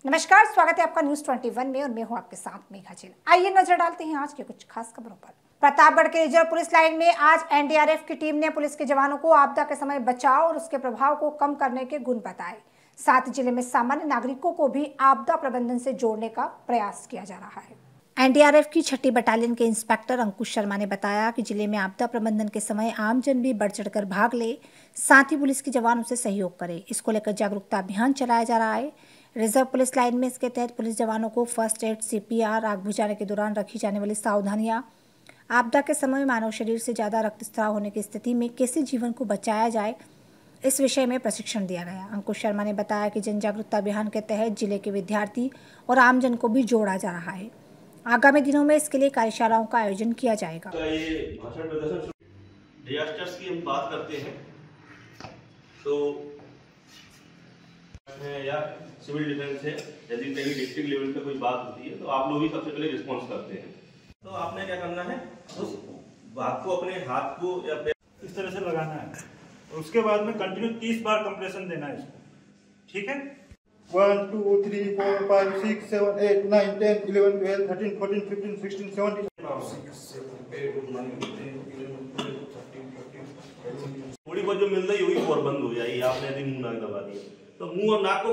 नमस्कार, स्वागत है आपका न्यूज 21 में और मैं हूं आपके साथ मेघा झील। आइए नजर डालते हैं आज के कुछ खास खबरों पर। प्रतापगढ़ के रिजर्व पुलिस लाइन में आज एनडीआरएफ की टीम ने पुलिस के जवानों को आपदा के समय बचाव और उसके प्रभाव को कम करने के गुण बताए। साथ ही जिले में सामान्य नागरिकों को भी आपदा प्रबंधन से जोड़ने का प्रयास किया जा रहा है। एनडीआरएफ की 6ठी बटालियन के इंस्पेक्टर अंकुश शर्मा ने बताया कि जिले में आपदा प्रबंधन के समय आमजन भी बढ़ चढ़कर भाग ले, साथ ही पुलिस के जवान उसे सहयोग करे। इसको लेकर जागरूकता अभियान चलाया जा रहा है। रिजर्व पुलिस लाइन में इसके तहत पुलिस जवानों को फर्स्ट एड, सीपीआर, आग बुझाने के दौरान रखी जाने वाली सावधानियां, आपदा के समय मानव शरीर से ज़्यादा रक्तस्राव होने की स्थिति में कैसे जीवन को बचाया जाए, इस विषय में प्रशिक्षण दिया गया। अंकुश शर्मा ने बताया कि जन जागरूकता अभियान के तहत जिले के विद्यार्थी और आमजन को भी जोड़ा जा रहा है। आगामी दिनों में इसके लिए कार्यशालाओं का आयोजन किया जाएगा। ये भाषण प्रदर्शन डिजास्टर्स की हम बात करते हैं तो या सिविल डिफेंस है, यदि कहीं डिस्ट्रिक्ट लेवल पे कोई बात होती है तो आप लोग ही सबसे पहले रिस्पॉन्स करते हैं। तो आपने क्या करना है, उस बात को अपने हाथ को या इस तरह से लगाना है और उसके बाद में कंटिन्यू 30 बार कंप्रेशन देना है इसको। ठीक है, 1 2 3 4 5 6 7 8 9 10 11 12 13 14 15 16 17 थोड़ी बहुत जो मिल रही होगी और बंद हो जाएगी। आपने यदि मुंह नाक दबा दिया तो मुंह और नाक को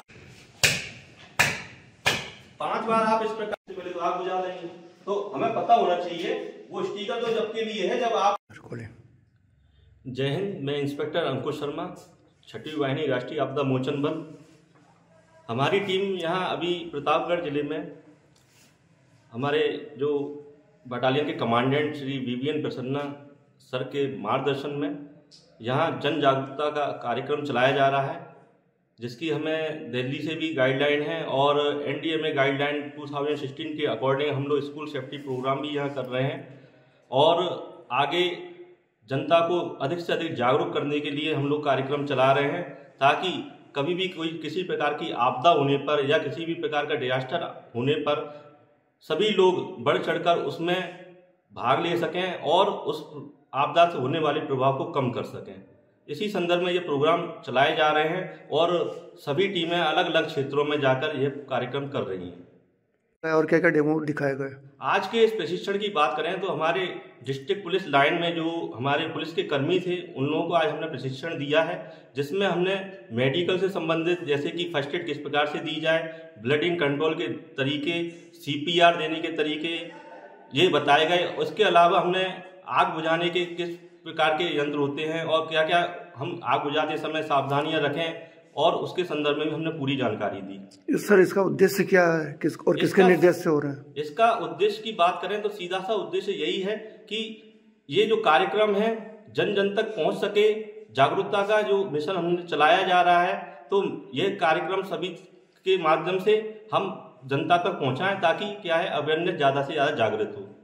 5 बार आप इस प्रकार से पहले तो आग बुझा लेंगे। तो हमें पता होना चाहिए वो स्टिकर तो जब के लिए है जब आप। जय हिंद, मैं इंस्पेक्टर अंकुश शर्मा, 6ठी वाहिनी राष्ट्रीय आपदा मोचन बल। हमारी टीम यहाँ अभी प्रतापगढ़ जिले में हमारे जो बटालियन के commandant Shri VBN Prasanna sir के मार्गदर्शन में यहाँ जन जागरूकता का कार्यक्रम चलाया जा रहा है, जिसकी हमें दिल्ली से भी गाइडलाइन है और NDMA गाइडलाइन 2016 के अकॉर्डिंग हम लोग स्कूल सेफ्टी प्रोग्राम भी यहाँ कर रहे हैं और आगे जनता को अधिक से अधिक जागरूक करने के लिए हम लोग कार्यक्रम चला रहे हैं, ताकि कभी भी कोई किसी प्रकार की आपदा होने पर या किसी भी प्रकार का डिजास्टर होने पर सभी लोग बढ़ चढ़कर उसमें भाग ले सकें और उस आपदा से होने वाले प्रभाव को कम कर सकें। इसी संदर्भ में ये प्रोग्राम चलाए जा रहे हैं और सभी टीमें अलग अलग क्षेत्रों में जाकर ये कार्यक्रम कर रही हैं। और क्या क्या डेमो दिखाए गए? आज के इस प्रशिक्षण की बात करें तो हमारे डिस्ट्रिक्ट पुलिस लाइन में जो हमारे पुलिस के कर्मी थे उन लोगों को आज हमने प्रशिक्षण दिया है, जिसमें हमने मेडिकल से संबंधित जैसे कि फर्स्ट एड किस प्रकार से दी जाए, ब्लीडिंग कंट्रोल के तरीके, CPR देने के तरीके ये बताए गए। उसके अलावा हमने आग बुझाने के किस प्रकार के यंत्र होते हैं और क्या क्या हम आग बुझाते समय सावधानियां रखें और उसके संदर्भ में भी हमने पूरी जानकारी दी। सर, इसका उद्देश्य क्या है, किसके निर्देश से हो रहा है? इसका उद्देश्य की बात करें तो सीधा सा उद्देश्य यही है कि ये जो कार्यक्रम है जन जन तक पहुंच सके। जागरूकता का जो मिशन हमने चलाया जा रहा है तो यह कार्यक्रम सभी के माध्यम से हम जनता तक पहुंचाएं, ताकि क्या है अवेयरनेस ज़्यादा से ज़्यादा जागृत हो।